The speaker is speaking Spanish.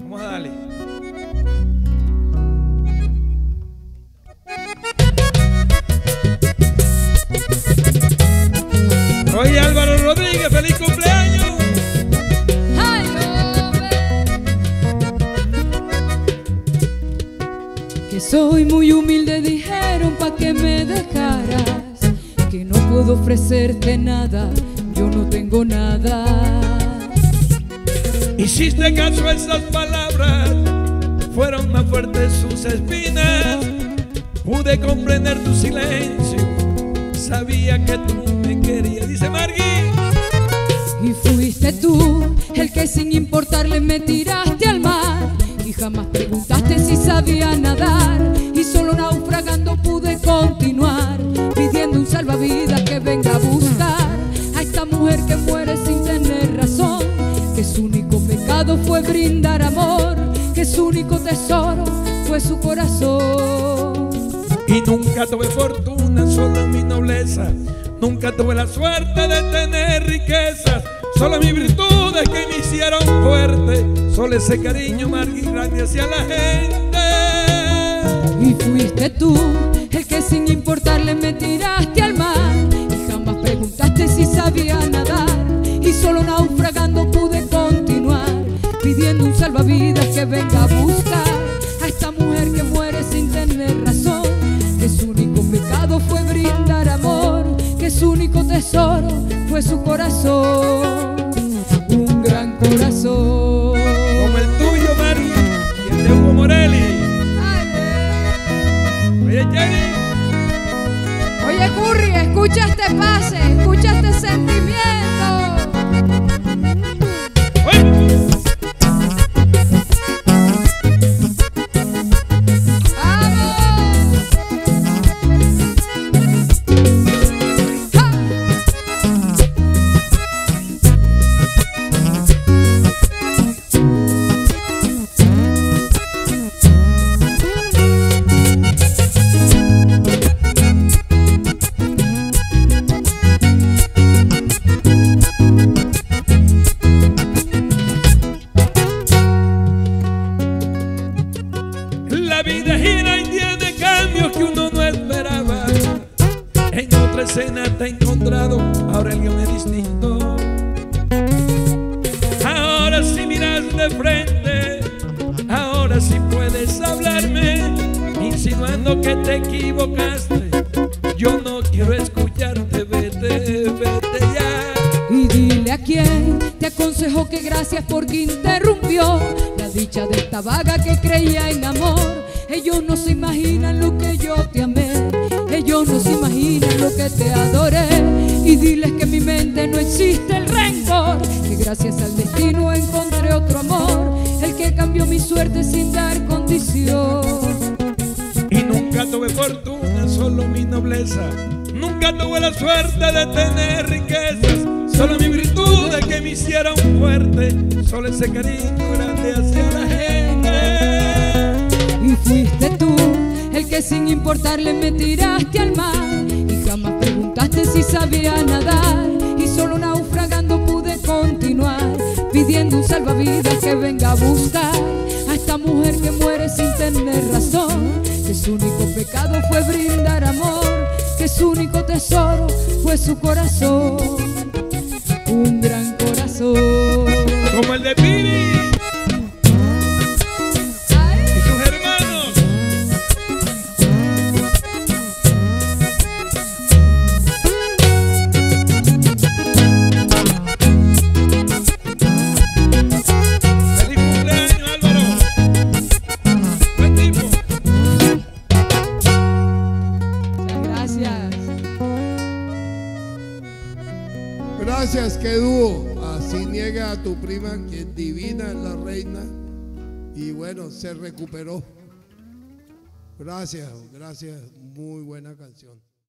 Vamos a darle. Oye, Álvaro Rodríguez, feliz cumpleaños. Ay, que soy muy humilde, dijeron pa' que me dejaras, que no puedo ofrecerte nada, yo no tengo nada. Hiciste caso a esas palabras, fueron más fuertes sus espinas. Pude comprender tu silencio, sabía que tú me querías. Dice Margui. Y fuiste tú el que sin importarle me tiraste al mar, y jamás preguntaste si sabía nadar, y solo naufragando pude continuar, pidiendo un salvavidas que venga a buscar a esta mujer que muere sin tener razón, que su único pecado fue brindar amor, que su único tesoro fue su corazón. Y nunca tuve fortuna, solo mi nobleza. Nunca tuve la suerte de tener riquezas, solo mis virtudes que me hicieron fuerte, solo ese cariño, Margui, grande hacia la gente. Y fuiste tú el que sin importarle me tiraste al mar, y jamás preguntaste si sabía nadar, y solo naufragando pude continuar, pidiendo un salvavidas que venga a buscar a esta mujer que muere sin tener razón, que su único pecado fue brindar amor, que su único tesoro fue su corazón, un gran corazón como el tuyo, Margui, y el de Hugo Morelli. Oye, Jenny. Oye, Curry, escucha este pase, escucha este sentimiento. La vida gira y tiene cambios que uno no esperaba. En otra escena te he encontrado, ahora el guión es distinto. Ahora sí miras de frente, ahora sí puedes hablarme, insinuando que te equivocaste. Yo no quiero escucharte, vete, vete ya. Y dile a quien te aconsejo que gracias porque interrumpió la dicha de esta vaga que creía en amor. Ellos no se imaginan lo que yo te amé, ellos no se imaginan lo que te adoré. Y diles que en mi mente no existe el rencor, que gracias al destino encontré otro amor, el que cambió mi suerte sin dar condición. Y nunca tuve fortuna, solo mi nobleza. Nunca tuve la suerte de tener riquezas, solo mis virtudes que me hicieron fuerte, solo ese cariño grande hacia la gente. Y fuiste tú el que sin importarle me tiraste al mar, y jamás preguntaste si sabía nadar, y solo naufragando pude continuar, pidiendo un salvavidas que venga a buscar a esta mujer que muere sin tener razón, que su único pecado fue brindar amor, que su único tesoro fue su corazón, un gran corazón como el de Piri y sus hermanos. Feliz cumpleaños, Álvaro. Buen tipo. Muchas gracias. Gracias, que dúo. Así niega a tu prima que es divina, es la reina. Y bueno, se recuperó. Gracias, gracias. Muy buena canción.